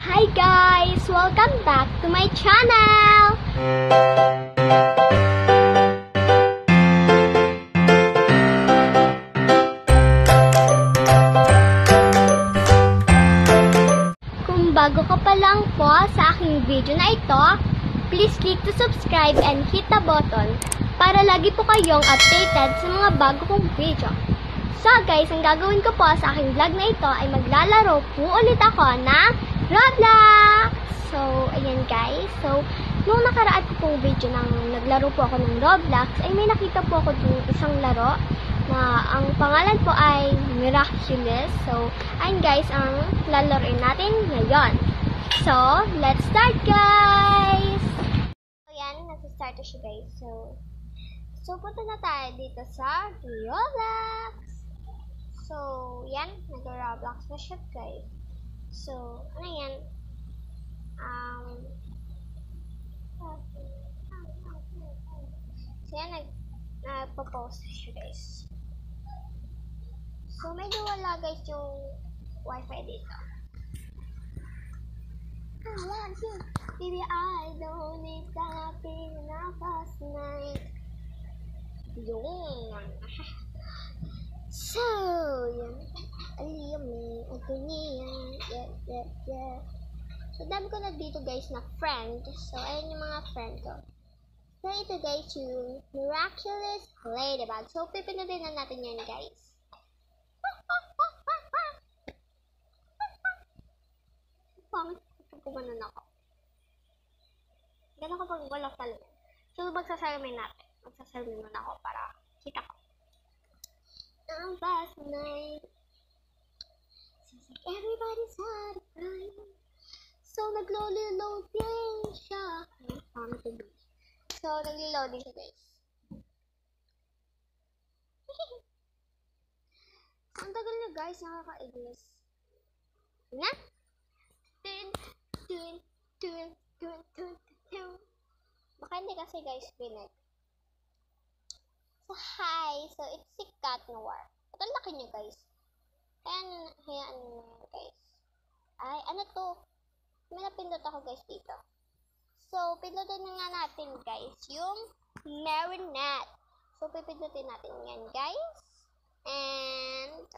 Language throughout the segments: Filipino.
Hi guys! Welcome back to my channel! Kung bago ka pa lang po sa aking video na ito, please click to subscribe and hit the button para lagi po kayong updated sa mga bago kong video. So guys, ang gagawin ko po sa aking vlog na ito ay maglalaro po ulit ako ng Roblox! So, ayan guys. So, nung nakaraan ko pong video nang naglaro po ako ng Roblox, ay may nakita po ako dun isang laro na ang pangalan po ay Miraculous. So, ayan guys, ang lalaroin natin ngayon. So, let's start guys! So, yan, nag-start na siya guys. So, punta na tayo dito sa Roblox. So, yan, nag-Roblox na siya guys. So, ano yan? So, yan, nagpo-post siya guys. So, medyo wala guys yung wifi dito. Baby, I don't need tapping na past night. Yung. So, yan. Aliyami, agoniya. Yeah. So, dami ko na dito guys na friend. So, ayun yung mga friend ko. So, ito guys yung Miraculous Ladybug. So, pipindutin na natin yan guys. Pangit, kumanan ako. Gano'n kapag wala talaga. So, magsasalamin natin. Magsasalamin muna ako para kita ko. Ang past night. Seems like everybody's had a crime. So, nag-load din siya. So, nag-load din siya, guys. Ang tagal na, guys. Nakaka-ignis. Na? Baka hindi kasi, guys, pinag. So, hi. So, it's si Noir. At ang laki niya, guys. Hayaan nyo na guys. Ay, ano to? May napindot ako, guys, dito. So, pindutin na nga natin, guys, yung marinette. So, pipindutin natin yan, guys. And,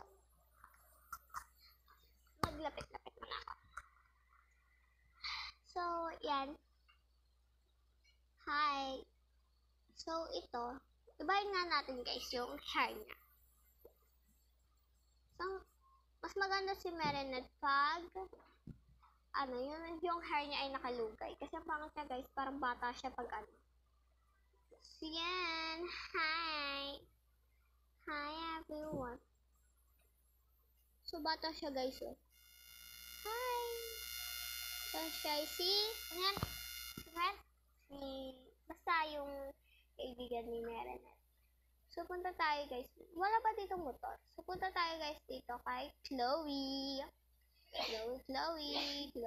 maglapit-lapit muna ako. So, yan. Hi. So, ito. Ibahin nga natin guys yung hair niya. So, mas maganda si Marinette pag yung hair niya ay nakalugay. Kasi ang pangit niya guys, parang bata siya pag ano. So, yan. Hi. Hi everyone. So, bata siya guys. Oh. Hi. So, siya si basta yung kaibigan ni Marinette. So, punta tayo guys. Wala pa dito motor. So, punta tayo guys dito kay Chloe. Chloe.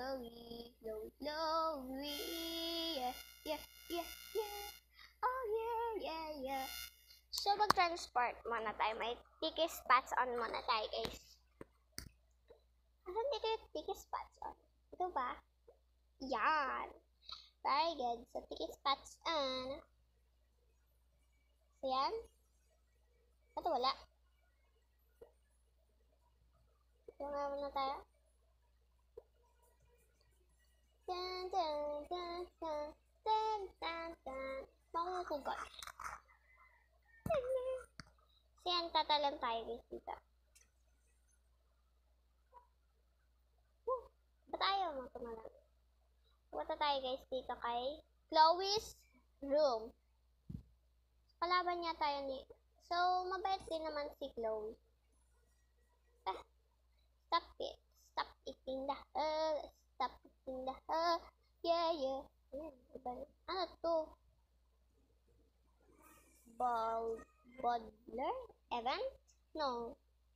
Yeah. Oh, yeah. So, mag-transport muna tayo. May ticket spots on muna tayo guys. Asan dito yung ticket spots on? Ito ba? Yan. Very good. So, ticket spots on. So, yan. Ito, wala. So, nga muna tayo. Makukugot. So, yan. Tatalan tayo guys dito. Ba't ayaw mo tumalan? Punta tayo guys dito kay Chloe's room. Kalaban niya tayo ni... So, mabait din naman si Chloe. Stop eating the Stop eating the Yeah. Ano to? Boddler? Event? No.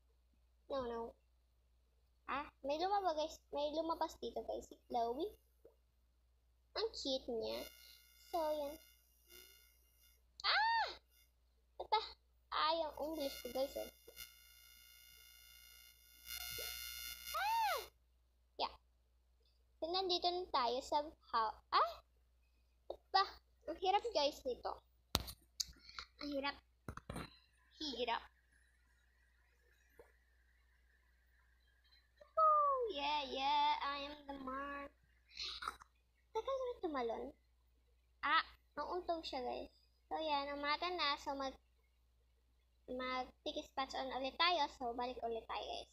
May lumabas dito guys si Chloe. Ang cute niya. So, yan. Yung English ko guys. Yeah. nandito na tayo sa house. Ba? Ang hirap guys nito. Ang hirap. Hirap. Oh, yeah, I am the mark. Tagal na tumalon. Nauntog siya guys. So yan, umaga na. So mag-tiki spots on ulit tayo. So balik ulit tayo guys.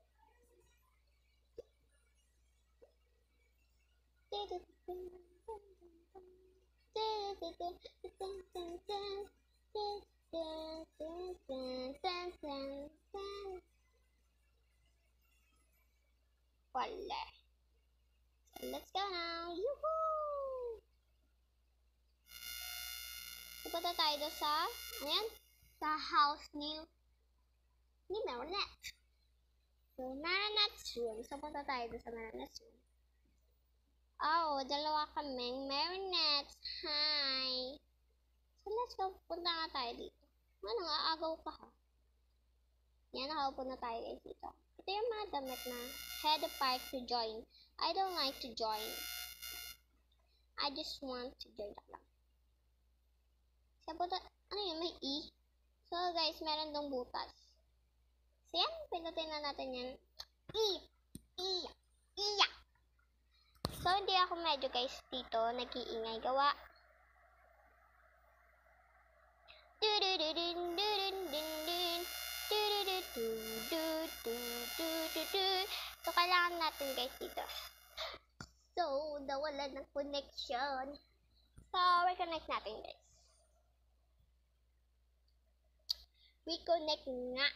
Wala. So let's go now. Yoo-hoo! Pupunta tayo doon sa, ayan, sa house ni Marinette. So, Marinette's room. So, punta tayo doon sa Marinette's room. Oh, dalawa kaming Marinette. Hi! So, let's go. Punta nga tayo dito. Ano, aagaw ka ha? Yan, nakaupo na tayo guys dito. Ito yung mga damit na head apart to join. I don't like to join. I just want to join lang. So, ano yun? May E. So, guys, meron dong butas. So, yan. Pinutin na natin yan. E. So, hindi ako medyo guys dito nag-iingay gawa. So, kailangan natin guys dito. So, nawala ng connection. So, reconnect natin guys. Reconnect nga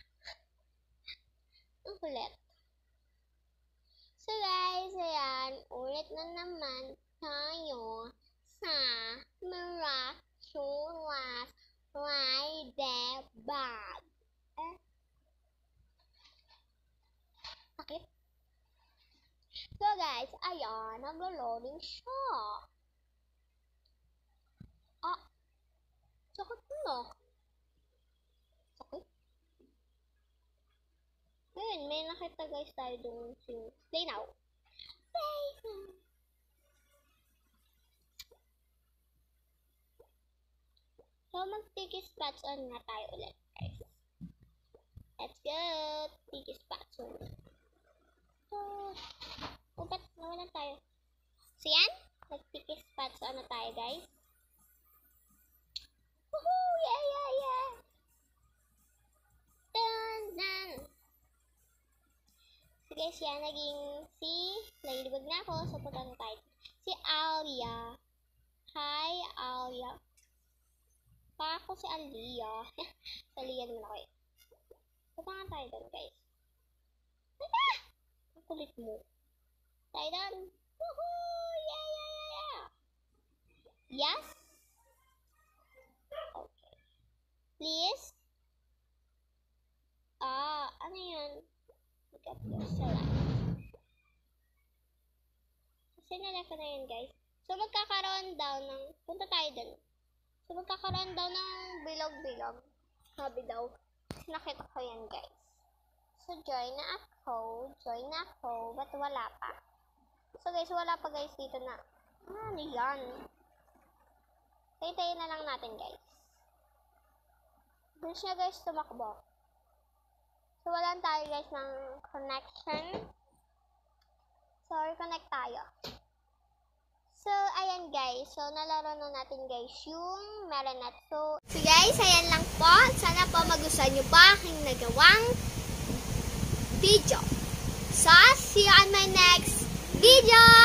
Ang kulit. So guys, ayan, ulit na naman tayo sa Miraculous Friday bag. Sakit. So guys, ayan, naglo-loading siya. Sakit na. Sakit. Ngayon, may nakita guys tayo doon si Play Now. So, mag-tiki spots on nga tayo ulit guys. Let's go! Tiki spots on. So, ba't nawalan tayo? So, yan. Mag-tiki spots on na tayo guys. Woohoo! Yeah! Dun! So guys, yan, naging nagilibag na ako, so punta na tayo. Si Alia. Hi, Alia. Pa ako si Alia. Si Alia naman ako eh. Punta nga tayo doon, guys. Ang kulit mo. Tayo doon. Woohoo! Yeah! Yes? Okay. Please? Ano yan? Pick up yourself. Kasi nalala ko na yun, guys. So, magkakaroon daw ng, punta tayo dun. So, magkakaroon daw ng bilog-bilog. Sabi daw. Nakita ko yan, guys. So, join na ako. Ba't wala pa? So, guys, wala pa, guys, dito na. Ano yan? Tayo na lang natin, guys. Doon siya, guys, tumakbo. So, wala tayo, guys, ng connection. So, reconnect tayo. So, ayan, guys. So, nalaro na natin, guys, yung Marinette. So, guys, ayan lang po. Sana po magustuhan nyo pa aking nagawang video. So, see you on my next video!